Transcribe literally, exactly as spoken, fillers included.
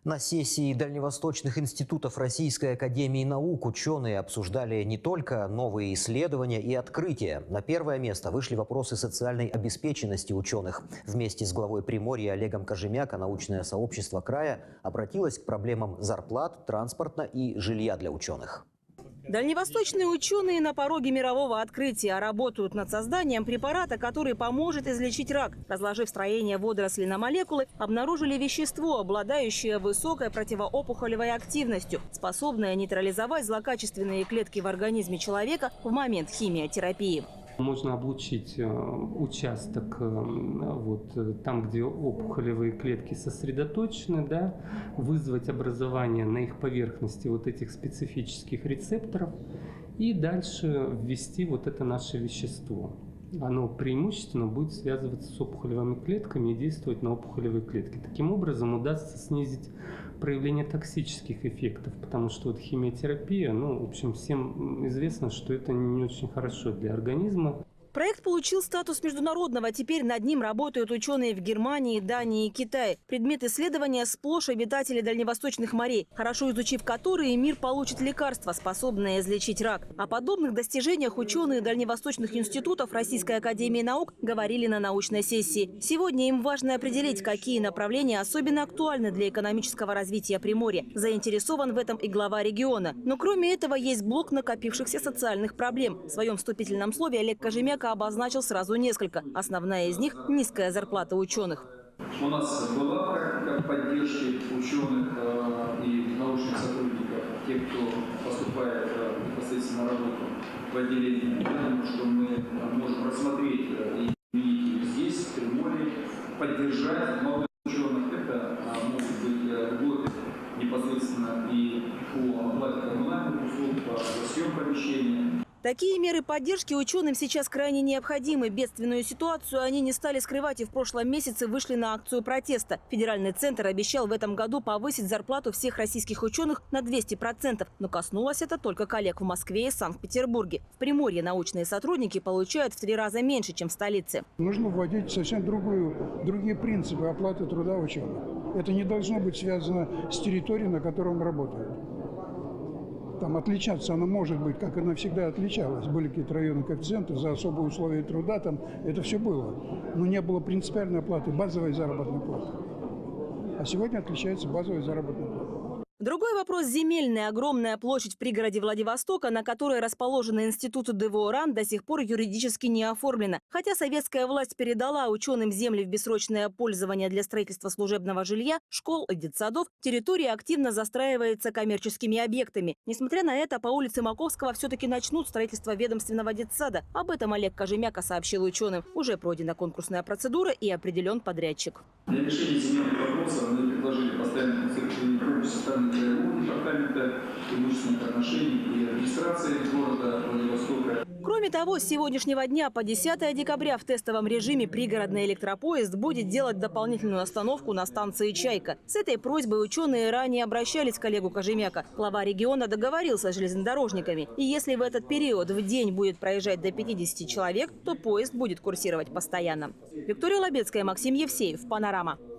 На сессии дальневосточных институтов Российской академии наук ученые обсуждали не только новые исследования и открытия. На первое место вышли вопросы социальной обеспеченности ученых. Вместе с главой Приморья Олегом Кожемяко научное сообщество края обратилось к проблемам зарплат, транспорта и жилья для ученых. Дальневосточные ученые на пороге мирового открытия работают над созданием препарата, который поможет излечить рак. Разложив строение водорослей на молекулы, обнаружили вещество, обладающее высокой противоопухолевой активностью, способное нейтрализовать злокачественные клетки в организме человека в момент химиотерапии. Можно облучить участок вот, там, где опухолевые клетки сосредоточены, да, вызвать образование на их поверхности вот этих специфических рецепторов и дальше ввести вот это наше вещество. Оно преимущественно будет связываться с опухолевыми клетками и действовать на опухолевые клетки. Таким образом удастся снизить проявление токсических эффектов, потому что вот химиотерапия, ну, в общем, всем известно, что это не очень хорошо для организма. Проект получил статус международного. Теперь над ним работают ученые в Германии, Дании и Китае. Предмет исследования сплошь обитатели дальневосточных морей, хорошо изучив которые, мир получит лекарство, способное излечить рак. О подобных достижениях ученые дальневосточных институтов Российской академии наук говорили на научной сессии. Сегодня им важно определить, какие направления особенно актуальны для экономического развития Приморья. Заинтересован в этом и глава региона. Но кроме этого есть блок накопившихся социальных проблем. В своем вступительном слове Олег Кожемяко обозначил сразу несколько. Основная из них – низкая зарплата ученых. У нас была практика поддержки ученых и научных сотрудников, тех, кто поступает непосредственно на работу в отделении. Я думаю, что мы можем рассмотреть и видеть здесь, в Приморье, поддержать молодых ученых. Это могут быть льготы непосредственно и по оплате коммунальных услуг, по съем помещения. Такие меры поддержки ученым сейчас крайне необходимы. Бедственную ситуацию они не стали скрывать и в прошлом месяце вышли на акцию протеста. Федеральный центр обещал в этом году повысить зарплату всех российских ученых на двести процентов. Но коснулось это только коллег в Москве и Санкт-Петербурге. В Приморье научные сотрудники получают в три раза меньше, чем в столице. Нужно вводить совсем другую, другие принципы оплаты труда ученых. Это не должно быть связано с территорией, на которой он работает. Там отличаться оно может быть, как она всегда отличалась. Были какие-то районные коэффициенты за особые условия труда, там это все было. Но не было принципиальной оплаты, базовой заработной платы. А сегодня отличается базовая заработная плата. Другой вопрос – земельная. Огромная площадь в пригороде Владивостока, на которой расположены институты ДВО-РАН, до сих пор юридически не оформлена. Хотя советская власть передала ученым земли в бессрочное пользование для строительства служебного жилья, школ и детсадов, территория активно застраивается коммерческими объектами. Несмотря на это, по улице Маковского все-таки начнут строительство ведомственного детсада. Об этом Олег Кожемяко сообщил ученым. Уже пройдена конкурсная процедура и определен подрядчик. Для решения земельных вопросов мы предложили постоянно конструктивную помощь со стороны Краевого департамента имущественных отношений и администрации города Владивостока. Кроме того, с сегодняшнего дня по десятое декабря в тестовом режиме пригородный электропоезд будет делать дополнительную остановку на станции «Чайка». С этой просьбой ученые ранее обращались к Олегу Кожемяко. Глава региона договорился с железнодорожниками. И если в этот период в день будет проезжать до пятидесяти человек, то поезд будет курсировать постоянно. Виктория Лобецкая, Максим Евсеев, Панорама.